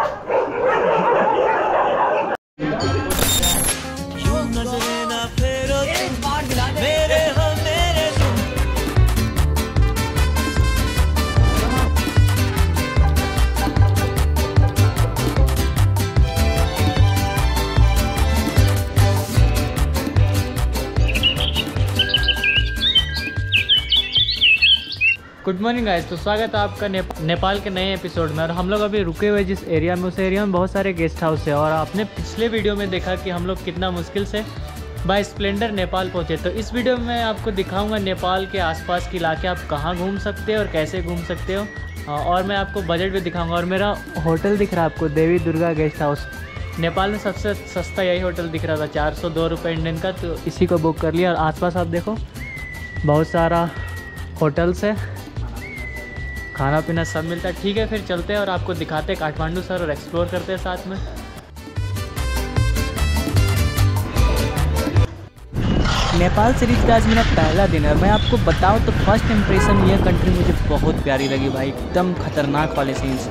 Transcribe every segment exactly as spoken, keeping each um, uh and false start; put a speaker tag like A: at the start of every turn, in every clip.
A: Good morning guys, तो स्वागत है आपका ने, नेपाल के नए एपिसोड में। और हम लोग अभी रुके हुए जिस एरिया में, उस एरिया में बहुत सारे गेस्ट हाउस है। और आपने पिछले वीडियो में देखा कि हम लोग कितना मुश्किल से बाय स्प्लेंडर नेपाल पहुंचे। तो इस वीडियो में मैं आपको दिखाऊंगा नेपाल के आसपास के इलाके आप कहाँ घूम सकते हो और कैसे घूम सकते हो, और मैं आपको बजट भी दिखाऊँगा। और मेरा होटल दिख रहा है आपको, देवी दुर्गा गेस्ट हाउस। नेपाल में सबसे सस्ता यही होटल दिख रहा था, चार सौ दो रुपये इंडियन का, तो इसी को बुक कर लिया। और आसपास आप देखो बहुत सारा होटल्स है, खाना पीना सब मिलता है। ठीक है, फिर चलते हैं और आपको दिखाते हैं काठमांडू सर और एक्सप्लोर करते हैं साथ में। नेपाल सीरीज का आज मेरा पहला दिन है। मैं आपको बताऊं तो फर्स्ट इंप्रेशन ये कंट्री मुझे बहुत प्यारी लगी भाई, एकदम खतरनाक वाले सीन्स।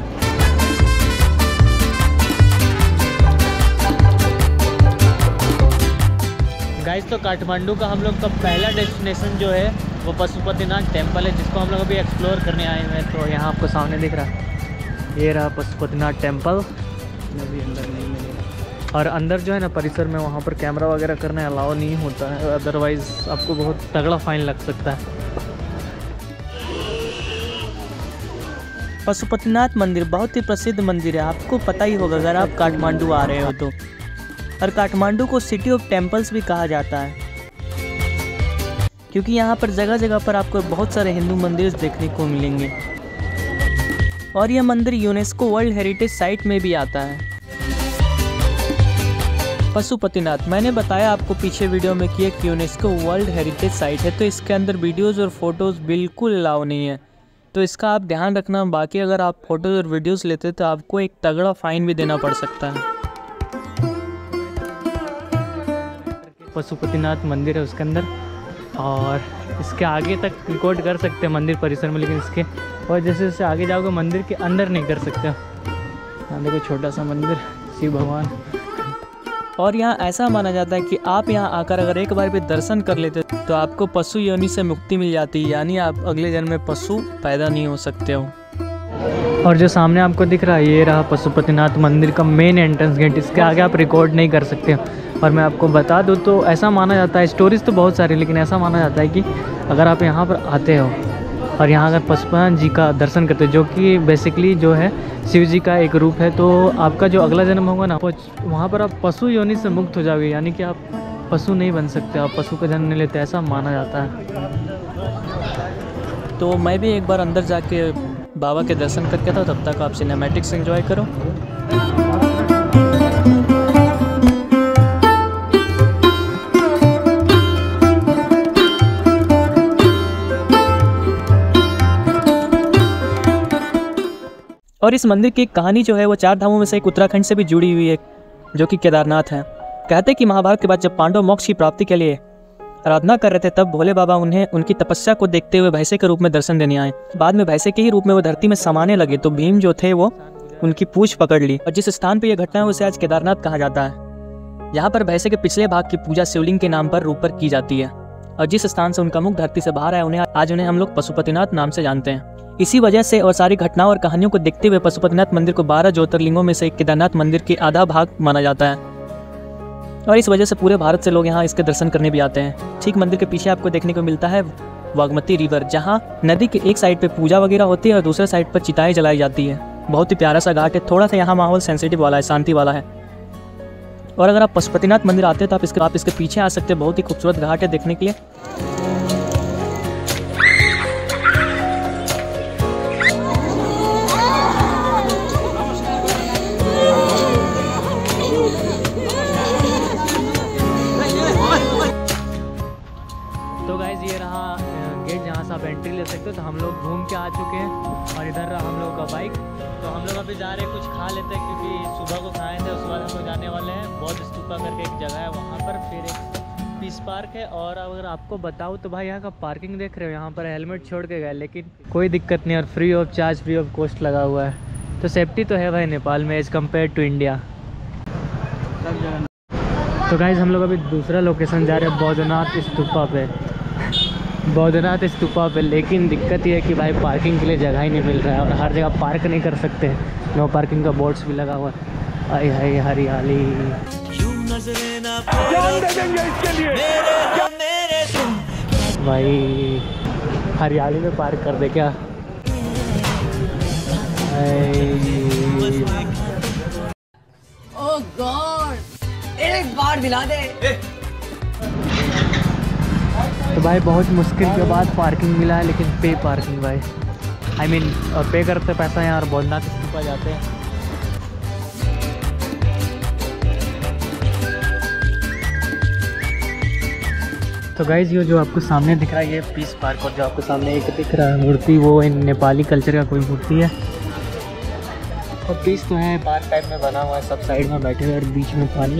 A: गाइस, तो काठमांडू का हम लोग का पहला डेस्टिनेशन जो है वो पशुपतिनाथ टेम्पल है, जिसको हम लोग अभी एक्सप्लोर करने आए हुए हैं। तो यहाँ आपको सामने दिख रहा है, ये रहा पशुपतिनाथ टेम्पल। अभी अंदर नहीं मिलेगा, और अंदर जो है ना परिसर में, वहाँ पर कैमरा वगैरह करने अलाउ नहीं होता है, अदरवाइज़ आपको बहुत तगड़ा फाइन लग सकता है। पशुपतिनाथ मंदिर बहुत ही प्रसिद्ध मंदिर है, आपको पता ही होगा अगर आप काठमांडू आ रहे हो तो। और काठमांडू को सिटी ऑफ टेम्पल्स भी कहा जाता है, क्योंकि यहाँ पर जगह जगह पर आपको बहुत सारे हिंदू मंदिर देखने को मिलेंगे। और यह मंदिर यूनेस्को वर्ल्ड हेरिटेज साइट में भी आता है। पशुपतिनाथ, मैंने बताया आपको पीछे वीडियो में कि एक यूनेस्को वर्ल्ड हेरिटेज साइट है, तो इसके अंदर वीडियोज़ और फोटोज़ बिल्कुल अलाउ नहीं है, तो इसका आप ध्यान रखना। बाकी अगर आप फोटोज़ और वीडियोज़ लेते तो आपको एक तगड़ा फाइन भी देना पड़ सकता है। पशुपतिनाथ मंदिर है उसके अंदर, और इसके आगे तक रिकॉर्ड कर सकते हैं मंदिर परिसर में, लेकिन इसके और जैसे जैसे आगे जाओगे मंदिर के अंदर नहीं कर सकते। यहाँ देखो छोटा सा मंदिर, शिव भगवान। और यहाँ ऐसा माना जाता है कि आप यहाँ आकर अगर एक बार भी दर्शन कर लेते तो आपको पशु योनि से मुक्ति मिल जाती है, यानी आप अगले जन्म में पशु पैदा नहीं हो सकते हो। और जो सामने आपको दिख रहा है, ये रहा पशुपतिनाथ मंदिर का मेन एंट्रेंस गेट। इसके आगे आप रिकॉर्ड नहीं कर सकते हो। और मैं आपको बता दूं तो ऐसा माना जाता है, स्टोरीज तो बहुत सारी, लेकिन ऐसा माना जाता है कि अगर आप यहाँ पर आते हो और यहाँ अगर पशुपतिनाथ जी का दर्शन करते हो, जो कि बेसिकली जो है शिव जी का एक रूप है, तो आपका जो अगला जन्म होगा ना, वहाँ पर आप पशु योनि से मुक्त हो जाओगे, यानी कि आप पशु नहीं बन सकते, आप पशु का जन्म नहीं लेते, ऐसा माना जाता है। तो मैं भी एक बार अंदर जाके बाबा के दर्शन करके था, तब तक आप सिनेमैटिक्स एंजॉय करो। और इस मंदिर की कहानी जो है वो चार धामों में से एक उत्तराखंड से भी जुड़ी हुई है, जो कि केदारनाथ है। कहते हैं कि महाभारत के बाद जब पांडव मोक्ष की प्राप्ति के लिए आराधना कर रहे थे, तब भोले बाबा उन्हें उनकी तपस्या को देखते हुए भैंसे के रूप में दर्शन देने आए। बाद में भैंसे के ही रूप में वो धरती में समाने लगे, तो भीम जो थे वो उनकी पूंछ पकड़ ली। और जिस स्थान पर यह घटना है उसे आज केदारनाथ कहा जाता है। यहाँ पर भैंसे के पिछले भाग की पूजा शिवलिंग के नाम पर रूप पर की जाती है, और जिस स्थान से उनका मुख धरती से बाहर आया, उन्हें आज उन्हें हम लोग पशुपतिनाथ नाम से जानते हैं। इसी वजह से और सारी घटनाओं और कहानियों को देखते हुए पशुपतिनाथ मंदिर को बारह ज्योतिर्लिंगों में से एक केदारनाथ मंदिर के आधा भाग माना जाता है, और इस वजह से पूरे भारत से लोग यहाँ इसके दर्शन करने भी आते हैं। ठीक मंदिर के पीछे आपको देखने को मिलता है बागमती रिवर, जहाँ नदी के एक साइड पे पूजा वगैरह होती है और दूसरे साइड पर चिताएं जलाई जाती है। बहुत ही प्यारा सा घाट है, थोड़ा सा यहाँ माहौल सेंसिटिव वाला है, शांति वाला है। और अगर आप पशुपतिनाथ मंदिर आते हैं तो आप इसके आप इसके पीछे आ सकते हैं, बहुत ही खूबसूरत घाट है देखने के लिए। तो गाइज ये रहा गेट जहाँ से आप एंट्री ले सकते हो। तो हम लोग घूम के आ चुके हैं, और इधर रहा हम लोग का बाइक। तो हम लोग अभी जा रहे हैं, कुछ खा लेते हैं, क्योंकि सुबह को खाए थे। उसके बाद हम लोग जाने वाले हैं बौद्ध स्तूपा करके एक जगह है, वहाँ पर फिर एक पीस पार्क है। और अगर आपको बताऊँ तो भाई यहाँ का पार्किंग देख रहे हो, यहाँ पर हेलमेट छोड़ के गए, लेकिन कोई दिक्कत नहीं, और free of charge, free of cost लगा हुआ है। तो सेफ्टी तो है भाई नेपाल में एज़ कम्पेयर टू इंडिया। तो गाइज़ हम लोग अभी दूसरा लोकेशन जा रहे हैं बौद्धनाथ स्तूपा पे, बौद्धनाथ स्तूपा पे। लेकिन दिक्कत ये है कि भाई पार्किंग के लिए जगह ही नहीं मिल रहा है और हर जगह पार्क नहीं कर सकते, नो पार्किंग का बोर्ड्स भी लगा हुआ है। आई हाय हरियाली, भाई हरियाली में पार्क कर दे क्या।
B: ओह गॉड, एक बार दिला दे।
A: तो भाई बहुत मुश्किल के बाद पार्किंग मिला है, लेकिन पे पार्किंग भाई, आई मीन पे करते पैसा यहाँ और बौद्धनाथ स्तूपा जाते हैं। तो गाइज़ ये जो आपको सामने दिख रहा है ये पीस पार्क, और जो आपको सामने एक दिख रहा है मूर्ति वो इन नेपाली कल्चर का कोई मूर्ति है। और पीस तो है पार्क टाइप में बना हुआ है, सब साइड में बैठे हुए और बीच में पानी।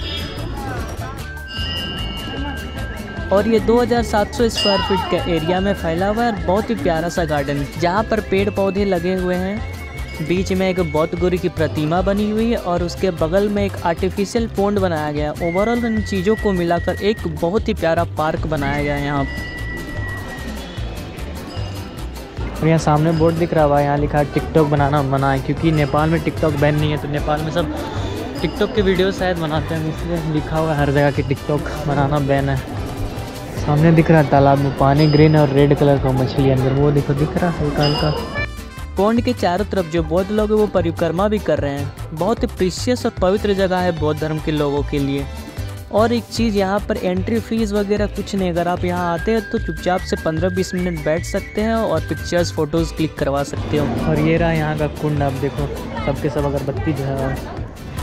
A: और ये दो हज़ार सात सौ स्क्वायर फीट के एरिया में फैला हुआ है, बहुत ही प्यारा सा गार्डन जहाँ पर पेड़ पौधे लगे हुए हैं। बीच में एक बौद्ध गुरु की प्रतिमा बनी हुई है और उसके बगल में एक आर्टिफिशियल पोंड बनाया गया है। ओवरऑल इन चीज़ों को मिलाकर एक बहुत ही प्यारा पार्क बनाया गया है यहाँ। और यहाँ सामने बोर्ड दिख रहा है, यहाँ लिखा है टिकटॉक बनाना मना है, क्योंकि नेपाल में टिकटॉक बैन नहीं है। तो नेपाल में सब टिकटॉक के वीडियो शायद बनाते हैं, इसलिए लिखा हुआ है हर जगह कि टिकटॉक बनाना बैन है। सामने दिख रहा है तालाब में पानी ग्रीन और रेड कलर का मछली अंदर, वो देखो दिख रहा है हल्का हल्का। पौंड के चारों तरफ जो बौद्ध लोग हैं वो परिक्रमा भी कर रहे हैं। बहुत ही प्रीशियस और पवित्र जगह है बौद्ध धर्म के लोगों के लिए। और एक चीज़ यहाँ पर एंट्री फीस वगैरह कुछ नहीं, अगर आप यहाँ आते हैं तो चुपचाप से पंद्रह बीस मिनट बैठ सकते हैं और पिक्चर्स फोटोज़ क्लिक करवा सकते हो। और ये रहा यहाँ का कुंड, आप देखो सबके सब अगरबत्ती जो है।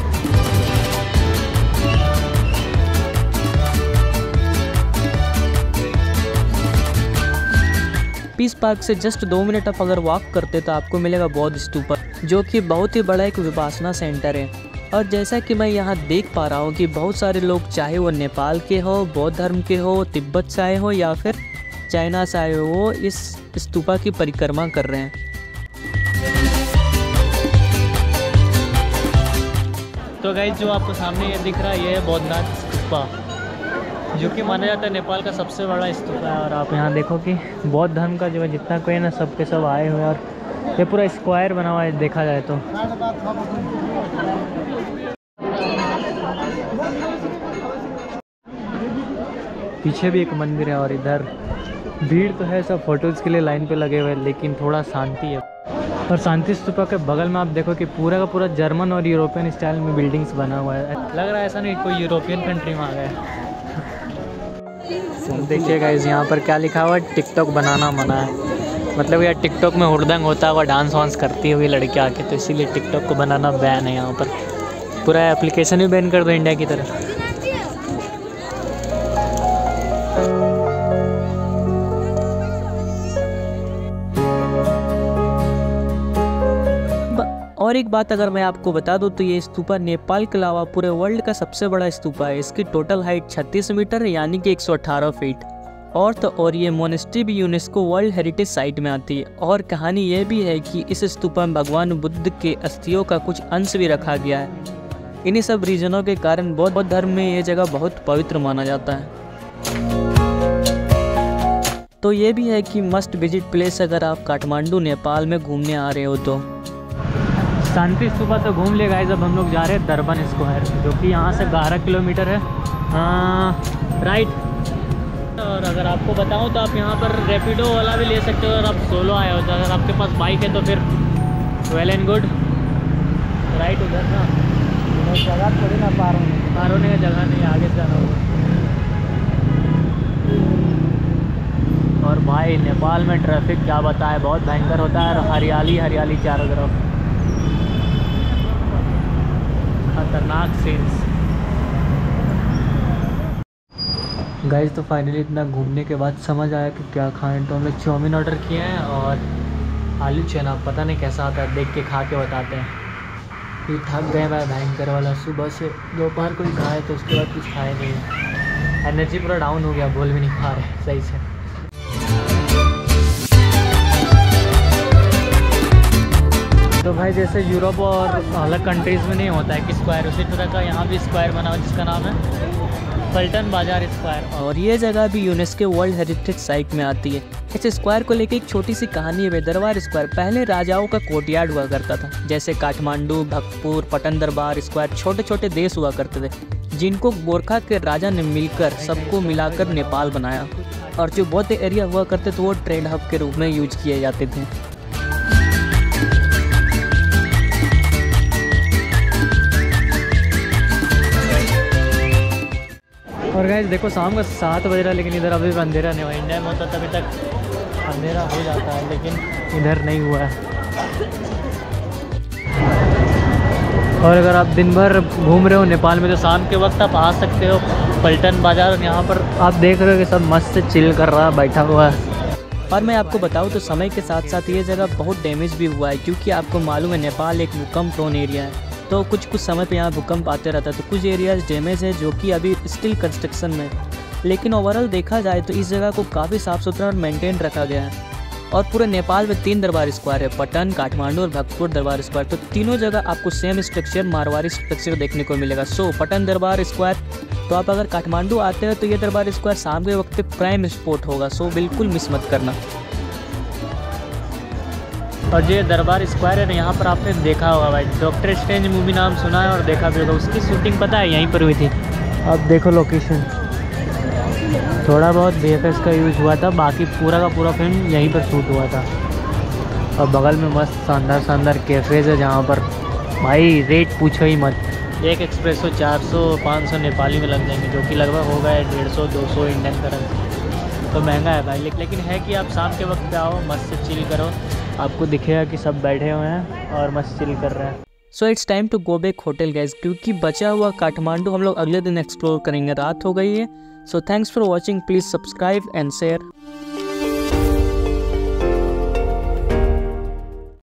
A: पीस पार्क से जस्ट दो मिनट आप अगर वॉक करते तो आपको मिलेगा बौद्ध स्तूपा, जो कि बहुत ही बड़ा एक विपासना सेंटर है। और जैसा कि मैं यहाँ देख पा रहा हूँ कि बहुत सारे लोग, चाहे वो नेपाल के हो, बौद्ध धर्म के हो, तिब्बत से आए हो या फिर चाइना से आए हो, वो इस स्तूपा की परिक्रमा कर रहे हैं। तो गाइस जो आपको सामने ये दिख रहा है ये है बौद्धनाथ स्तूपा, जो कि माना जाता है नेपाल का सबसे बड़ा स्तूपा है। और आप यहाँ देखो कि बौद्ध धर्म का जो है जितना कोई ना सब के सब आए हुए हैं, और ये पूरा स्क्वायर बना हुआ है देखा जाए तो। पीछे भी एक मंदिर है और इधर भीड़ तो है, सब फोटोज़ के लिए लाइन पे लगे हुए हैं, लेकिन थोड़ा शांति है। और शांति स्तूपा के बगल में आप देखो कि पूरा का पूरा जर्मन और यूरोपियन स्टाइल में बिल्डिंग्स बना हुआ है। लग रहा है ऐसा नहीं कोई यूरोपियन कंट्री में आ गया। देखिएगा इस यहाँ पर क्या लिखा हुआ है, टिकटॉक बनाना मना है। मतलब यार टिकटॉक में हुड़दंग होता हुआ डांस वांस करती हुई लड़की आके, तो इसीलिए टिकटॉक को बनाना बैन है यहाँ पर। पूरा एप्लीकेशन भी बैन कर दो इंडिया की तरह। और एक बात अगर मैं आपको बता दूं तो ये स्तूपा नेपाल के अलावा पूरे वर्ल्ड का सबसे बड़ा स्तूपा है। इसकी टोटल हाइट छत्तीस मीटर है, यानी कि एक सौ अठारह फीट। और तो और ये मोनेस्ट्री भी यूनेस्को वर्ल्ड हेरिटेज साइट में आती है। और कहानी ये भी है कि इस स्तूपा में भगवान बुद्ध के अस्थियों का कुछ अंश भी रखा गया है। इन्हीं सब रीजनों के कारण बौद्ध धर्म में ये जगह बहुत पवित्र माना जाता है। तो ये भी है कि मस्ट विजिट प्लेस अगर आप काठमांडू नेपाल में घूमने आ रहे हो तो। शांति स्तूपा तो घूम ले गाइस, अब हम लोग जा रहे हैं दर्बन स्क्वायर, जो कि यहाँ से बारह किलोमीटर है हाँ राइट। और अगर आपको बताऊँ तो आप यहाँ पर रैपिडो वाला भी ले सकते हो अगर आप सोलो आए हो तो। अगर आपके पास बाइक है तो फिर वेल एंड गुड। राइट उधर ना जगह थोड़ी ना पार होने पार होने का जगह नहीं, आगे से जाना होगा। और भाई नेपाल में ट्रैफिक क्या बताए, बहुत भयंकर होता है। और हरियाली हरियाली चारों तरफ, खतरनाक सीन्स। गाइस तो फाइनली इतना घूमने के बाद समझ आया कि क्या खाएं, तो हम लोग चाउमीन ऑर्डर किए हैं और आलू चना, पता नहीं कैसा आता है, देख के खा के बताते हैं। ये थक गए भाई भयंकर वाला, सुबह से दोपहर को ही खाए तो उसके बाद कुछ खाए नहीं, एनर्जी पूरा डाउन हो गया, बोल भी नहीं खा रहे सही से। तो तो भाई जैसे यूरोप और अलग कंट्रीज़ में नहीं होता है कि स्क्वायर, उसी तरह का यहाँ भी स्क्वायर बना हुआ जिसका नाम है पल्टन बाजार स्क्वायर, और ये जगह भी यूनेस्को वर्ल्ड हेरिटेज साइट में आती है। इस स्क्वायर को लेकर एक छोटी सी कहानी है। दरबार स्क्वायर पहले राजाओं का कोर्टयार्ड हुआ करता था। जैसे काठमांडू, भक्तपुर, पटन दरबार स्क्वायर छोटे छोटे देश हुआ करते थे जिनको गोरखा के राजा ने मिलकर सबको मिलाकर नेपाल बनाया, और जो बौद्ध एरिया हुआ करते थे वो ट्रेड हब के रूप में यूज किए जाते थे। और गाइस देखो शाम का सात बज रहा है लेकिन इधर अभी भी अंधेरा नहीं हुआ। इंडिया में होता तभी तक अंधेरा हो जाता है लेकिन इधर नहीं हुआ है। और अगर आप दिन भर घूम रहे हो नेपाल में तो शाम के वक्त आप आ सकते हो पल्टन बाज़ार, और यहाँ पर आप देख रहे हो कि सब मस्त से चिल कर रहा है, बैठा हुआ है। और मैं आपको बताऊँ तो समय के साथ साथ ये जगह बहुत डैमेज भी हुआ है, क्योंकि आपको मालूम है नेपाल एक भूकंप प्रोन एरिया है, तो कुछ कुछ समय पे यहाँ भूकंप आते रहता है, तो कुछ एरियाज डैमेज है जो कि अभी स्टिल कंस्ट्रक्शन में। लेकिन ओवरऑल देखा जाए तो इस जगह को काफ़ी साफ़ सुथरा और मेंटेन रखा गया है। और पूरे नेपाल में तीन दरबार स्क्वायर है, पटन, काठमांडू और भक्तपुर दरबार स्क्वायर। तो तीनों जगह आपको सेम स्ट्रक्चर, मारवाड़ी स्ट्रक्चर देखने को मिलेगा। सो पटन दरबार स्क्वायर, तो आप अगर काठमांडू आते हो तो ये दरबार स्क्वायर शाम के वक्त पे प्राइम स्पॉट होगा, सो बिल्कुल मिस मत करना। और ये दरबार स्क्वायर है ना, यहाँ पर आपने देखा होगा भाई, डॉक्टर स्ट्रेंज मूवी नाम सुना है और देखा भी होगा, उसकी शूटिंग पता है यहीं पर हुई थी। अब देखो लोकेशन, थोड़ा बहुत वी एफ एक्स का यूज़ हुआ था, बाकी पूरा का पूरा फिल्म यहीं पर शूट हुआ था। और बगल में मस्त शानदार शानदार कैफ़ेज़ है जहाँ पर भाई रेट पूछो ही मत, एक एक्सप्रेसो चार सौ पाँच सौ नेपाली में लग जाएंगे, जो कि लगभग होगा डेढ़ सौ दो सौ इंडियन करेंसी। तो महंगा है भाई, लेकिन है कि आप शाम के वक्त पे आओ, मस्त से चिल करो, आपको दिखेगा कि सब बैठे हुए हैं और मस्त चिल कर रहे हैं। So it's time to go back hotel guys, क्योंकि बचा हुआ काठमांडू हम लोग अगले दिन एक्सप्लोर करेंगे। रात हो गई है। So thanks for watching, please subscribe and share.